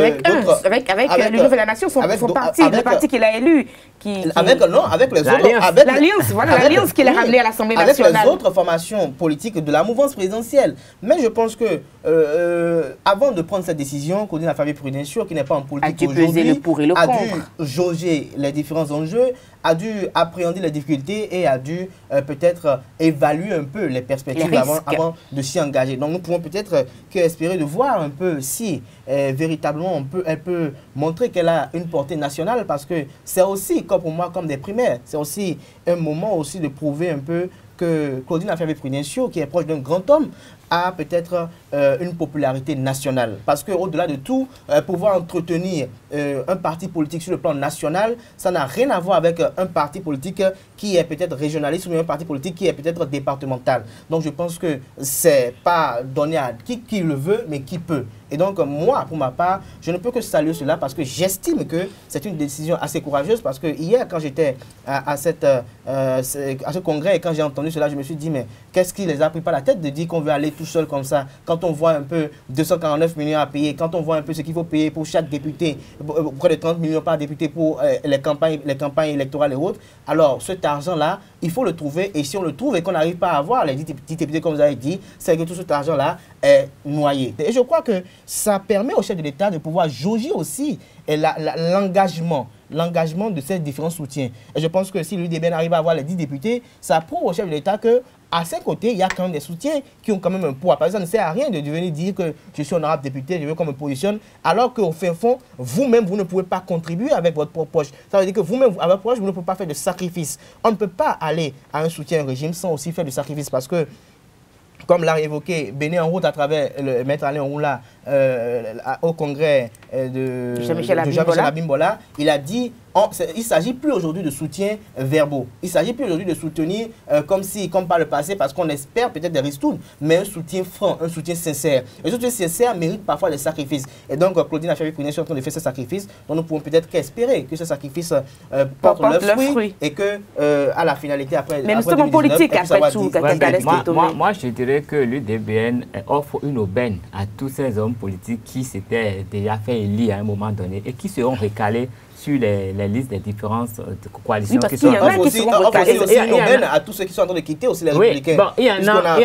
l'Union de la Nation, le parti qu'il a élu. Avec les autres. L'Alliance, voilà, l'Alliance qu'il a ramenée à l'Assemblée nationale. Avec les autres formations politiques de la mouvance présidentielle. Mais je pense que avant de prendre cette décision, Claudine Affabi-Prudentiaux, qui n'est pas en politique aujourd'hui, a dû jauger les différents enjeux, a dû appréhender les difficultés et a dû peut-être évaluer un peu les perspectives avant de s'y engager. Donc nous pouvons peut-être espérer de voir un peu si véritablement elle peut montrer qu'elle a une portée nationale, parce que c'est aussi, comme pour moi, comme des primaires, c'est aussi un moment aussi de prouver un peu que Claudine Affabi-Prudentiaux, qui est proche d'un grand homme, a peut-être une popularité nationale. Parce qu'au-delà de tout, pouvoir entretenir un parti politique sur le plan national, ça n'a rien à voir avec un parti politique qui est peut-être régionaliste ou un parti politique qui est peut-être départemental. Donc je pense que c'est pas donné à qui le veut, mais qui peut. Et donc moi, pour ma part, je ne peux que saluer cela parce que j'estime que c'est une décision assez courageuse, parce que hier, quand j'étais à ce congrès et quand j'ai entendu cela, je me suis dit, mais qu'est-ce qui les a pris par la tête de dire qu'on veut aller tout seul comme ça, quand on voit un peu 249 millions à payer, quand on voit un peu ce qu'il faut payer pour chaque député, près de 30 millions par député pour les campagnes électorales et autres. Alors cet argent-là, il faut le trouver, et si on le trouve et qu'on n'arrive pas à avoir les 10 députés comme vous avez dit, c'est que tout cet argent-là est noyé. Et je crois que ça permet au chef de l'État de pouvoir jauger aussi l'engagement de ces différents soutiens. Et je pense que si l'UDBN arrive à avoir les 10 députés, ça prouve au chef de l'État que à ses côtés, il y a quand même des soutiens qui ont quand même un poids. Par exemple, ça ne sert à rien de venir dire que je suis honorable député, je veux qu'on me positionne, alors qu'au fin fond, vous-même, vous ne pouvez pas contribuer avec votre propre poche. Ça veut dire que vous-même, avec votre poche, vous ne pouvez pas faire de sacrifice. On ne peut pas aller à un soutien au régime sans aussi faire de sacrifice, parce que, comme l'a évoqué Béné en route à travers le maître Alain Oula au congrès de Jean-Michel Abimbola, il a dit il ne s'agit plus aujourd'hui de soutien verbaux. Il ne s'agit plus aujourd'hui de soutenir comme par le passé, parce qu'on espère peut-être des ristournes, mais un soutien franc, un soutien sincère. Et ce soutien sincère mérite parfois des sacrifices. Et donc, Claudine Affabi-Prudentiaux est en train de faire ce sacrifice. Donc, nous pouvons peut-être qu'espérer que ce sacrifice porte le fruit et que à la finalité, après. Mais nous sommes en politique, après tout. Moi, je dirais que l'UDBN offre une aubaine à tous ces hommes politiques qui s'étaient déjà fait élire à un moment donné et qui seront recalés sur les listes des différentes coalitions qui sont en train de quitter. À tous ceux qui sont en train de quitter aussi les Républicains. Bon, il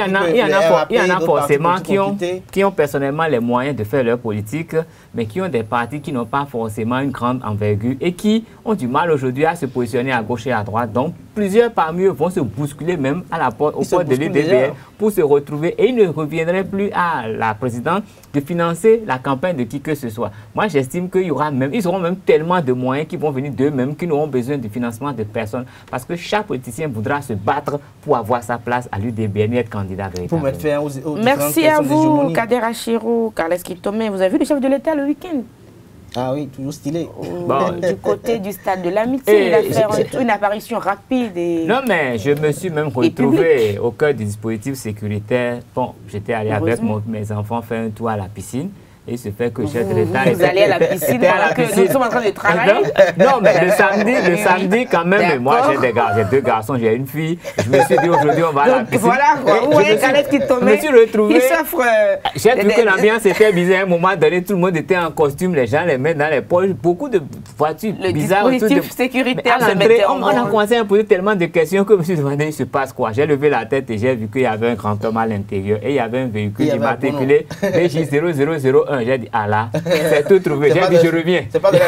y en a forcément qui ont personnellement les moyens de faire leur politique, mais qui ont des partis qui n'ont pas forcément une grande envergure et qui ont du mal aujourd'hui à se positionner à gauche et à droite. Donc, plusieurs parmi eux vont se bousculer même à la porte, au port de l'UDBN pour se retrouver, et ils ne reviendraient plus à la présidente de financer la campagne de qui que ce soit. Moi, j'estime qu'ils auront même tellement de moyens qui vont venir d'eux-mêmes, qui n'auront besoin de financement de personne, parce que chaque politicien voudra se battre pour avoir sa place à l'UDBN et être candidat véritablement. Merci à vous, Kader Achirou, Carles Kitomé. Vous avez vu le chef de l'État le week-end? Ah oui, toujours stylé. Du côté du stade de l'Amitié, il a fait une apparition rapide. Non, mais je me suis même retrouvé au cœur du dispositif sécuritaire. Bon, j'étais allé avec mes enfants faire un tour à la piscine. Et il se fait que le chef de l'État... Vous allez à la piscine alors que nous sommes en train de travailler. Non, mais le samedi quand même, moi j'ai 2 garçons, j'ai une fille. Je me suis dit aujourd'hui on va à la piscine. Voilà, vous voyez Calette qui tombait. Je me suis retrouvé... Il s'offre... J'ai vu que l'ambiance était bizarre. À un moment donné, tout le monde était en costume, les gens les mettent dans les poches. Beaucoup de voitures bizarres. Le dispositif sécuritaire se mettait en on a commencé à me poser tellement de questions que je me suis demandé il se passe quoi. J'ai levé la tête et j'ai vu qu'il y avait un grand homme à l'intérieur et il y donc immatriculé BJ0001. J'ai dit, ah là, c'est tout trouvé. J'ai dit, je reviens. C'est pas de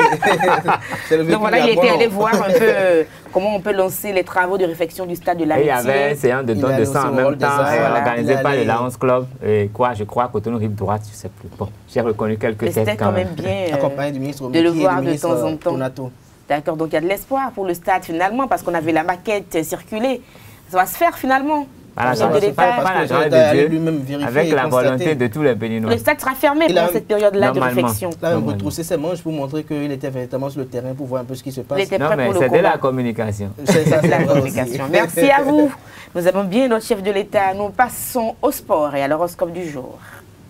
la Donc voilà, il était allé voir un peu comment on peut lancer les travaux de réfection du stade de l'Amitié. Il y avait un séance de don de sang en même temps, organisé par le Lions Club. Et quoi, je crois, Cotonou rive droite, je ne sais plus. Bon, j'ai reconnu quelques têtes c'était quand même bien accompagné du ministre de le voir de temps en temps. D'accord, donc il y a de l'espoir pour le stade finalement, parce qu'on avait la maquette circulée. Ça va se faire finalement. Par chef de l'État, la grâce de Dieu, avec la volonté de tous les Béninois. Le stade sera fermé pendant cette période-là de réflexion. Il a même retroussé ses manches pour montrer qu'il était véritablement sur le terrain pour voir un peu ce qui se passe. Non, mais c'est de la communication. C'est la communication. Merci à vous. Nous avons bien notre chef de l'État. Nous passons au sport et à l'horoscope du jour.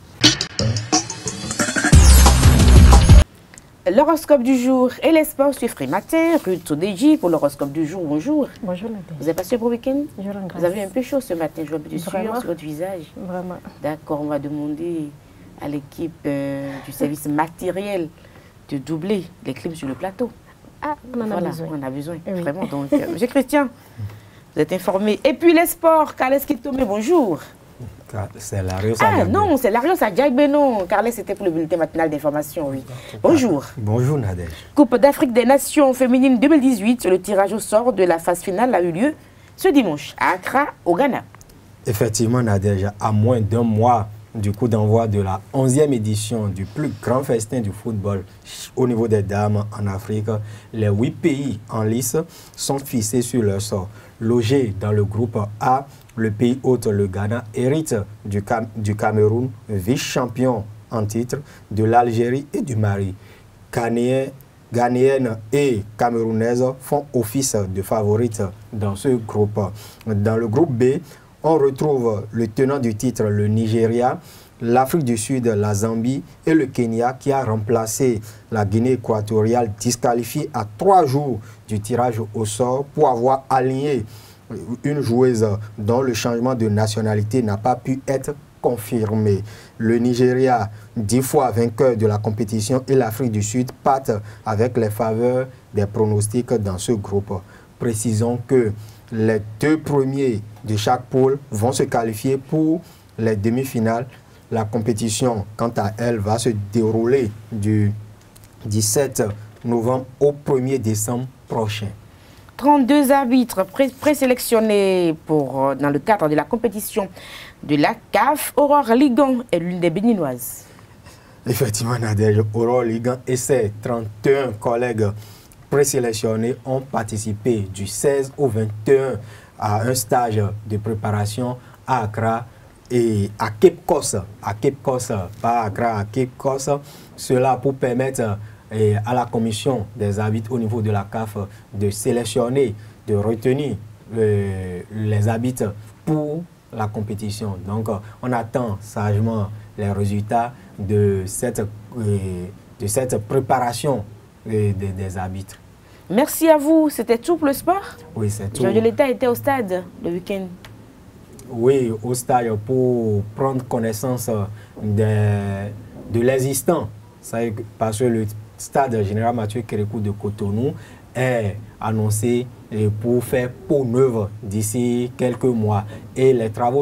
L'horoscope du jour et les sports sur Free Matin. Ruth Odeji pour l'horoscope du jour. Bonjour. Bonjour, Nadège. Vous avez passé un bon week-end? Je rends grâce. Vous avez un peu chaud ce matin, je vois un peu de sueur Vraiment? sur votre visage. Vraiment. D'accord, on va demander à l'équipe du service matériel de doubler les clims sur le plateau. Ah, on en a besoin. On a besoin, Oui. vraiment. Donc, Monsieur Christian, vous êtes informé. Et puis les sports, Carles Kitome, bonjour. C'est Lario Ah non, c'est Lario Sadjagbe, non. Carles, c'était pour le bulletin matinal d'information, oui. Bonjour. Bonjour Nadège. Coupe d'Afrique des Nations féminines 2018, le tirage au sort de la phase finale a eu lieu ce dimanche à Accra, au Ghana. Effectivement Nadège, à moins d'un mois du coup d'envoi de la 11e édition du plus grand festin du football au niveau des dames en Afrique, les 8 pays en lice sont fixés sur leur sort. Logé dans le groupe A, le pays hôte, le Ghana, hérite du Cameroun, vice-champion en titre, de l'Algérie et du Mali. Ghanéennes et camerounaises font office de favorites dans ce groupe. Dans le groupe B, on retrouve le tenant du titre, le Nigeria, l'Afrique du Sud, la Zambie et le Kenya qui a remplacé la Guinée équatoriale disqualifiée à 3 jours du tirage au sort pour avoir aligné une joueuse dont le changement de nationalité n'a pas pu être confirmé. Le Nigeria, 10 fois vainqueur de la compétition, et l'Afrique du Sud partent avec les faveurs des pronostics dans ce groupe. Précisons que les 2 premiers de chaque poule vont se qualifier pour les demi-finales. La compétition, quant à elle, va se dérouler du 17 novembre au 1er décembre prochain. 32 arbitres présélectionnés dans le cadre de la compétition de la CAF. Aurore Ligan est l'une des Béninoises. Effectivement, Nadège, Aurore Ligan et ses 31 collègues présélectionnés ont participé du 16 au 21 à un stage de préparation à Accra et à Cape Coast, pas à Accra, à Cape Coast, cela pour permettre à la commission des arbitres au niveau de la CAF de sélectionner, de retenir les arbitres pour la compétition. Donc, on attend sagement les résultats de cette préparation des arbitres. Merci à vous. C'était tout pour le sport? Oui, c'est tout. Chef de l'État était au stade le week-end? Oui, au stade pour prendre connaissance de l'existant. Parce que le stade général Mathieu Kérékou de Cotonou est annoncé pour faire peau neuve d'ici quelques mois. Et les travaux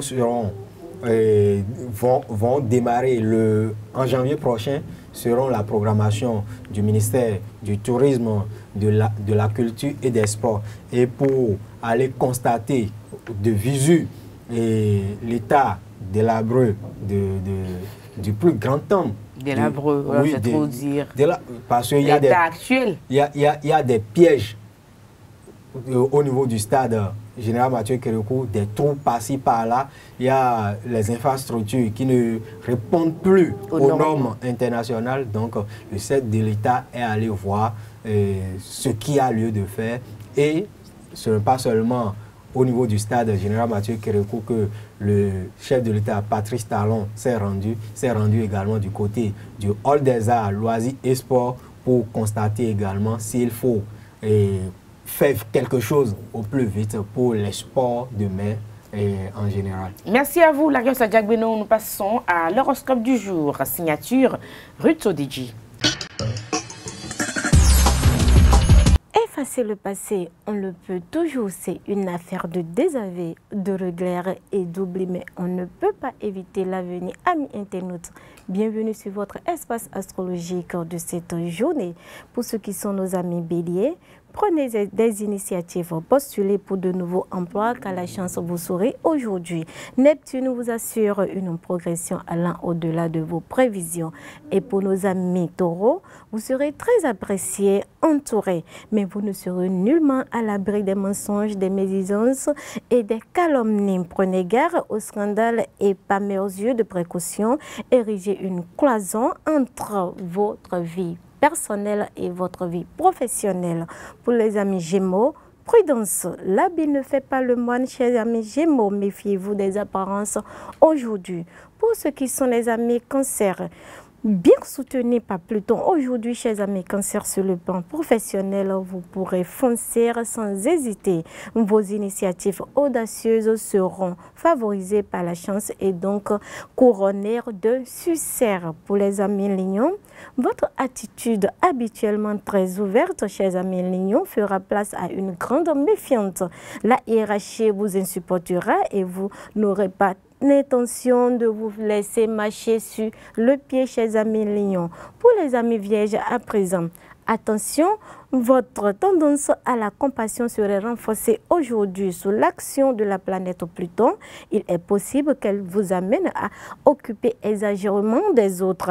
vont démarrer en janvier prochain, selon la programmation du ministère du Tourisme, de la Culture et des Sports. Et pour aller constater de visu l'état délabreux du plus grand temple. Délabreux, oui, c'est trop dire. Parce qu'il y a des pièges au niveau du stade général Mathieu Kérékou, des trous par-ci par-là. Il y a les infrastructures qui ne répondent plus aux normes internationales. Donc, le chef de l'État est allé voir ce qu'il y a lieu de faire. Et ce n'est pas seulement au niveau du stade général Mathieu Kérékou que le chef de l'État, Patrice Talon, s'est rendu également du côté du Hall des Arts, Loisirs et Sports pour constater également s'il faut faire quelque chose au plus vite pour les sports de mer en général. Merci à vous, Lario Sadjagbenou. Nous passons à l'horoscope du jour, signature Ruth Odeji. Effacer le passé, on le peut toujours, c'est une affaire de désaveu, de regret et d'oubli, mais on ne peut pas éviter l'avenir. Amis internautes, bienvenue sur votre espace astrologique de cette journée. Pour ceux qui sont nos amis béliers, prenez des initiatives, postulez pour de nouveaux emplois car la chance vous sourit aujourd'hui. Neptune vous assure une progression allant au-delà de vos prévisions. Et pour nos amis taureaux, vous serez très appréciés, entourés, mais vous ne serez nullement à l'abri des mensonges, des médisances et des calomnies. Prenez garde au scandale et par mesure de précaution, érigez une cloison entre votre vie personnelle et votre vie professionnelle. Pour les amis Gémeaux, prudence, l'habit ne fait pas le moine, chers amis Gémeaux, méfiez-vous des apparences aujourd'hui. Pour ceux qui sont les amis Cancer, bien soutenus par Pluton, aujourd'hui, chers amis Cancer, sur le plan professionnel, vous pourrez foncer sans hésiter. Vos initiatives audacieuses seront favorisées par la chance et donc couronnées de succès. Pour les amis Lions, votre attitude habituellement très ouverte, chers amis Lions, fera place à une grande méfiance. La hiérarchie vous insupportera et vous n'aurez pas l'intention de vous laisser marcher sur le pied, chers amis Lions. Pour les amis Vierges à présent, attention, votre tendance à la compassion serait renforcée aujourd'hui sous l'action de la planète Pluton. Il est possible qu'elle vous amène à occuper exagérément des autres,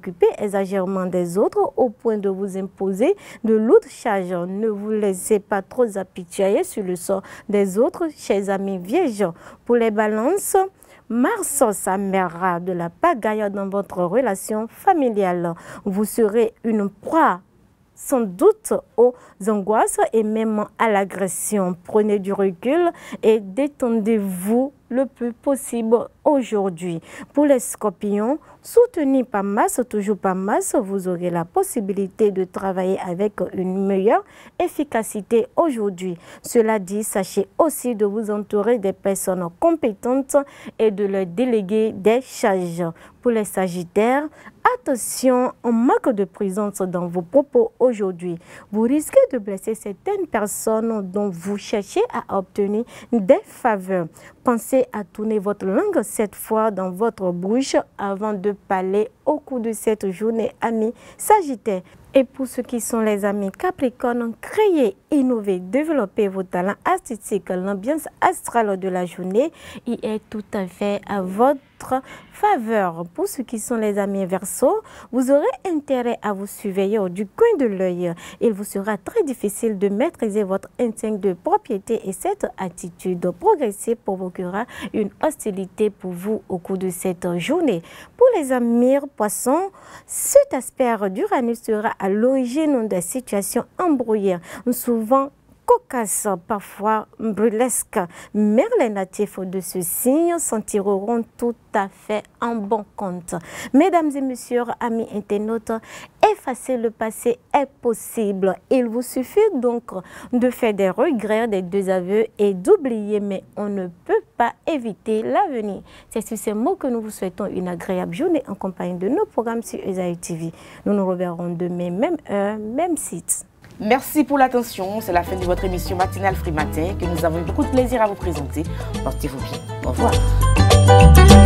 au point de vous imposer de lourdes charges. Ne vous laissez pas trop apitoyer sur le sort des autres, chers amis Vierges. Pour les balances, Mars s'amènera de la pagaille dans votre relation familiale. Vous serez une proie sans doute aux angoisses et même à l'agression. Prenez du recul et détendez-vous le plus possible aujourd'hui. Pour les Scorpions, soutenus par Mars, toujours par Mars, vous aurez la possibilité de travailler avec une meilleure efficacité aujourd'hui. Cela dit, sachez aussi de vous entourer des personnes compétentes et de leur déléguer des charges. Pour les Sagittaires, attention, on manque de présence dans vos propos aujourd'hui. Vous risquez de blesser certaines personnes dont vous cherchez à obtenir des faveurs. Pensez à tourner votre langue cette fois dans votre bouche avant de parler au cours de cette journée, amis Sagittaires. Et pour ceux qui sont les amis Capricorne, créez, innovez, développez vos talents artistiques. L'ambiance astrale de la journée y est tout à fait à votre faveur. Pour ceux qui sont les amis Verseau, vous aurez intérêt à vous surveiller du coin de l'œil. Il vous sera très difficile de maîtriser votre instinct de propriété et cette attitude progressive provoquera une hostilité pour vous au cours de cette journée. Pour les amis Poissons, cet aspect d'Uranus sera à l'origine des situations embrouillées, souvent cocasses, parfois burlesques. Mais les natifs de ce signe s'en tireront tout à fait en bon compte. Mesdames et messieurs, amis internautes, effacer le passé est possible. Il vous suffit donc de faire des regrets, des désaveux et d'oublier, mais on ne peut pas éviter l'avenir. C'est sur ces mots que nous vous souhaitons une agréable journée en compagnie de nos programmes sur Esaïe TV. Nous nous reverrons demain, même heure, même site. Merci pour l'attention. C'est la fin de votre émission matinale Free Matin que nous avons eu beaucoup de plaisir à vous présenter. Portez-vous bien. Au revoir.